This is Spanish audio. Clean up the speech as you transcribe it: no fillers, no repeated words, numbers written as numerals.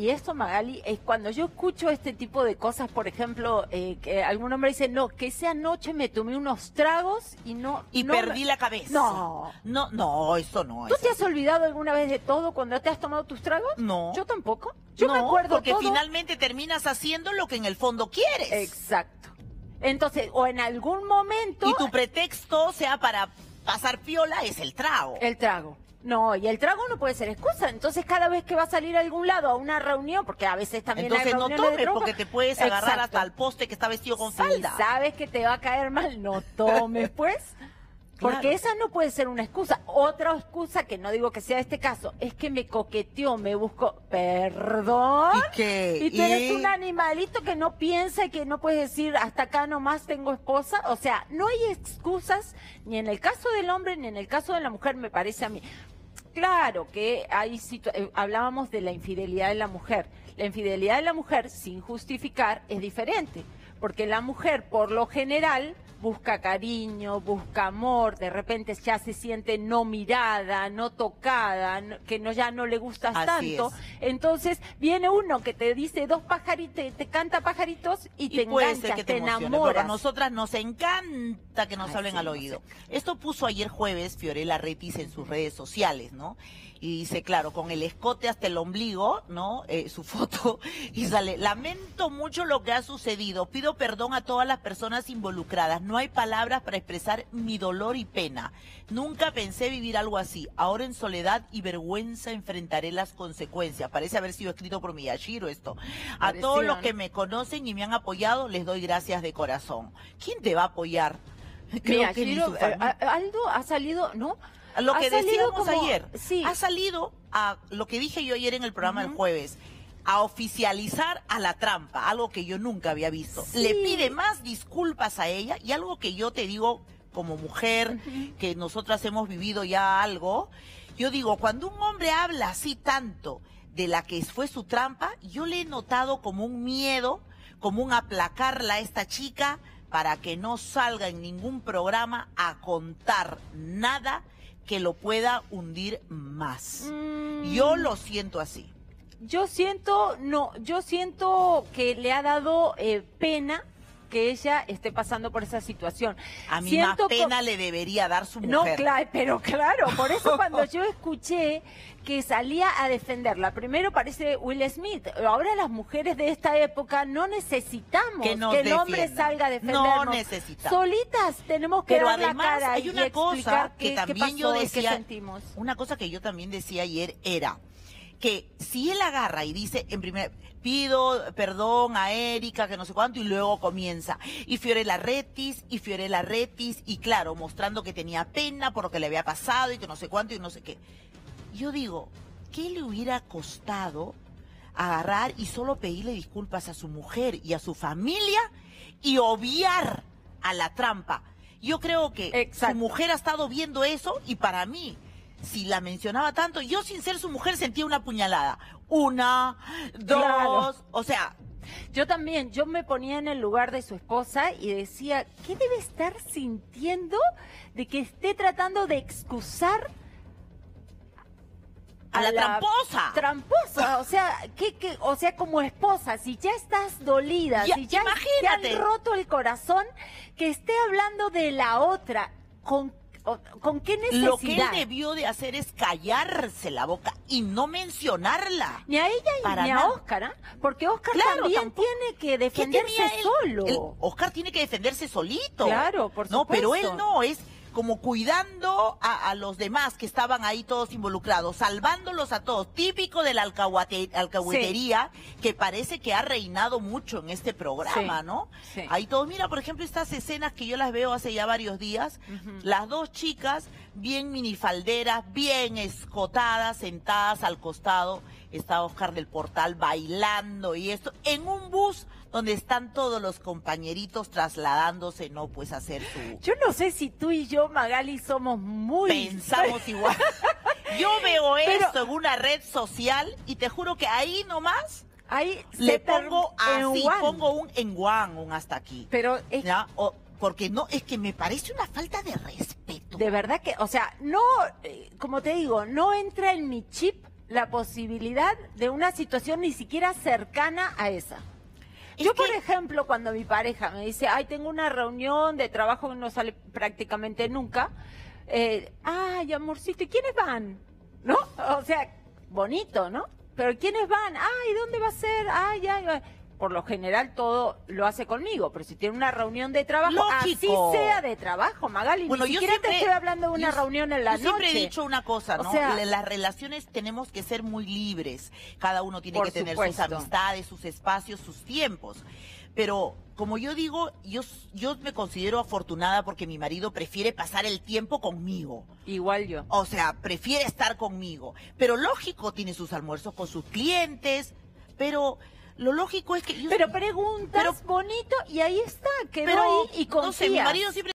Y esto, Magali, es cuando yo escucho este tipo de cosas, por ejemplo, que algún hombre dice, no, que esa noche me tomé unos tragos y no... Y no perdí la cabeza. No. No, eso no. ¿Tú te has olvidado alguna vez de todo cuando te has tomado tus tragos? No. Yo tampoco. Yo no, me acuerdo porque todo. finalmente terminas haciendo lo que en el fondo quieres. Exacto. Entonces, o en algún momento... Y tu pretexto, sea para pasar piola, es el trago. El trago. No, y el trago no puede ser excusa. Entonces, cada vez que va a salir a algún lado, a una reunión, porque a veces también Entonces hay no reuniones de tomes, trabajo, porque te puedes agarrar exacto, hasta el poste que está vestido con si falda. sabes que te va a caer mal, no tomes, pues. Porque Claro. esa no puede ser una excusa. Otra excusa, que no digo que sea este caso, es que me coqueteó, me buscó. ¿Perdón? ¿Y qué? Y tú eres un animalito que no piensa y que no puedes decir, hasta acá nomás tengo esposa. O sea, no hay excusas, ni en el caso del hombre, ni en el caso de la mujer, me parece a mí. Claro que hay hablábamos de la infidelidad de la mujer. La infidelidad de la mujer, sin justificar, es diferente. Porque la mujer, por lo general, busca cariño, busca amor, de repente ya se siente no mirada, no tocada, que no, ya no le gustas Así tanto. es. Entonces viene uno que te dice dos pajaritos, te canta pajaritos y te puede ser enganchas, que te emocione, enamoras. pero a nosotras nos encanta que nos Ay, hablen sí, al no oído. sé. Esto puso ayer jueves Fiorella Retis en sus redes sociales, ¿no? Y dice, claro, con el escote hasta el ombligo, ¿no? Su foto, y sale, lamento mucho lo que ha sucedido, pido perdón a todas las personas involucradas, no hay palabras para expresar mi dolor y pena. Nunca pensé vivir algo así, ahora en soledad y vergüenza enfrentaré las consecuencias. Parece haber sido escrito por Miyashiro esto. A Parecía, todos los ¿no? que me conocen y me han apoyado, les doy gracias de corazón. ¿Quién te va a apoyar? Mira, que ni Shiro, su familia. Aldo ha salido, ¿no? Lo Ha que salido decíamos como- ayer, sí. ha salido a lo que dije yo ayer en el programa del jueves, a oficializar a la trampa, algo que yo nunca había visto. Sí. Le pide más disculpas a ella y algo que yo te digo como mujer, que nosotras hemos vivido ya algo, yo digo, cuando un hombre habla así tanto de la que fue su trampa, yo le he notado como un miedo, como un aplacarla a esta chica para que no salga en ningún programa a contar nada que lo pueda hundir más. Yo lo siento así. Yo siento que le ha dado pena que ella esté pasando por esa situación. A mí Siento más pena le debería dar su mujer. No, pero claro, por eso cuando yo escuché que salía a defenderla, primero parece Will Smith, ahora las mujeres de esta época no necesitamos Que nos el hombre defiendan. salga a defendernos. No necesitamos. Solitas tenemos que Pero dar la además cara hay y una cosa explicar que qué también pasó yo y qué decía, sentimos. una cosa que yo también decía ayer era que si él agarra y dice, en primer, pido perdón a Erika, que no sé cuánto, y luego comienza, y Fiorella Retis, y claro, mostrando que tenía pena por lo que le había pasado, y que no sé cuánto, y no sé qué. Yo digo, ¿qué le hubiera costado agarrar y solo pedirle disculpas a su mujer y a su familia y obviar a la trampa? Yo creo que Exacto. su mujer ha estado viendo eso y para mí, si la mencionaba tanto, yo sin ser su mujer sentía una puñalada. Una, dos, Claro. o sea, Yo también, yo me ponía en el lugar de su esposa y decía, ¿qué debe estar sintiendo de que esté tratando de excusar a la tramposa. Tramposa, o sea, o sea, como esposa, si ya estás dolida, Ya, si ya imagínate. te han roto el corazón, que esté hablando de la otra, ¿con qué necesidad? Lo que él debió de hacer es callarse la boca y no mencionarla. Ni a ella Para ni a nada. Oscar, ¿ah? Porque Oscar Claro, también tampoco. tiene que ¿Qué defenderse tenía él? solo. Oscar tiene que defenderse solito. Claro, por No, pero supuesto. él no, es como cuidando a los demás que estaban ahí todos involucrados, salvándolos a todos. Típico de la alcahuetería que parece que ha reinado mucho en este programa, Sí, ¿no? sí. Ahí todos, mira, por ejemplo, estas escenas que yo las veo hace ya varios días, las dos chicas bien minifalderas, bien escotadas, sentadas al costado, está Oscar del Portal bailando y esto, en un bus donde están todos los compañeritos trasladándose, no pues a hacer su... Yo no sé si tú y yo, Magali, somos muy... Pensamos igual. Yo veo Pero- esto en una red social y te juro que ahí nomás Ahí le se pongo en así, one. pongo un en one, un hasta aquí. Pero es ¿Ya? Porque no, es que me parece una falta de respeto. de verdad que, o sea, no, como te digo, no entra en mi chip la posibilidad de una situación ni siquiera cercana a esa. Yo, por ejemplo, cuando mi pareja me dice, ay, tengo una reunión de trabajo que no sale prácticamente nunca, ay, amorcito, ¿y quiénes van? ¿No? O sea, bonito, ¿no? Pero ¿quiénes van? Ay, ¿dónde va a ser? Ay, ay, ay. Por lo general todo lo hace conmigo, pero si tiene una reunión de trabajo, lógico, así sea de trabajo, Magali, bueno, ni siquiera te estoy hablando de una reunión en la noche. Yo siempre he dicho una cosa, ¿no? O sea, las relaciones tenemos que ser muy libres. Cada uno tiene que tener sus supuesto. amistades, sus espacios, sus tiempos. Pero, como yo digo, yo me considero afortunada porque mi marido prefiere pasar el tiempo conmigo. Igual yo. O sea, prefiere estar conmigo. Pero lógico, tiene sus almuerzos con sus clientes, pero lo lógico es que... Pero preguntas bonito y ahí está, quedó ahí y confías. No sé, mi marido siempre